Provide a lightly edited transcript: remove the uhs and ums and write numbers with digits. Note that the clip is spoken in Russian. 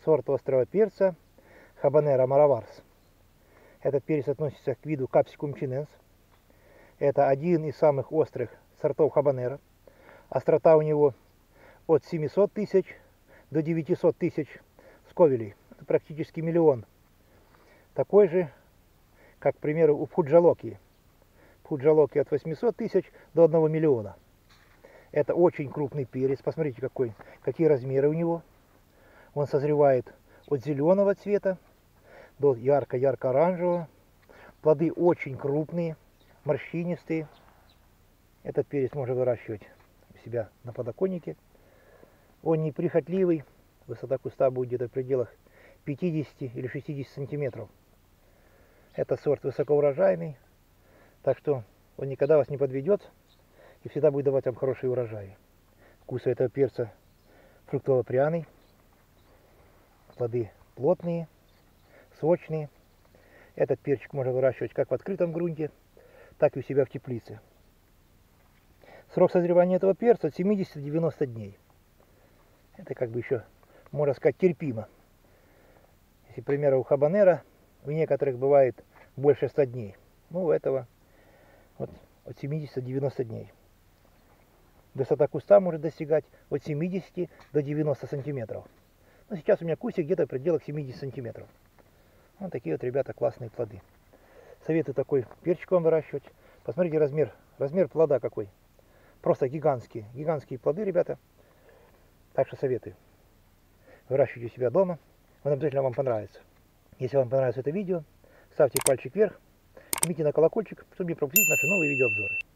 сорт острого перца Habanero Maravars. Этот перец относится к виду Capsicum chinense. Это один из самых острых сортов хабанеро. Острота у него от 700 тысяч до 900 тысяч сковелей. Это практически миллион. Такой же, как, к примеру, у Пхуджалоки. Пхуджалоки от 800 тысяч до 1 миллиона. Это очень крупный перец. Посмотрите, какие размеры у него. Он созревает от зеленого цвета до ярко-ярко-оранжевого. Плоды очень крупные, морщинистые. Этот перец можно выращивать у себя на подоконнике. Он неприхотливый. Высота куста будет где-то в пределах 50 или 60 сантиметров. Это сорт высокоурожайный. Так что он никогда вас не подведет и всегда будет давать вам хороший урожай. Вкус этого перца фруктово-пряный. Плоды плотные, сочные. Этот перчик можно выращивать как в открытом грунте, так и у себя в теплице. Срок созревания этого перца от 70 до 90 дней. Это как бы еще, можно сказать, терпимо. Если, к примеру, у хабанеро у некоторых бывает больше 100 дней. Ну, у этого вот от 70 до 90 дней. Высота куста может достигать от 70 до 90 сантиметров. Но сейчас у меня кустик где-то в пределах 70 сантиметров. Вот такие вот, ребята, классные плоды. Советую такой перчик вам выращивать. Посмотрите размер плода какой. Просто гигантские. Гигантские плоды, ребята. Так что советую. Выращивайте у себя дома. Он обязательно вам понравится. Если вам понравилось это видео, ставьте пальчик вверх, жмите на колокольчик, чтобы не пропустить наши новые видеообзоры.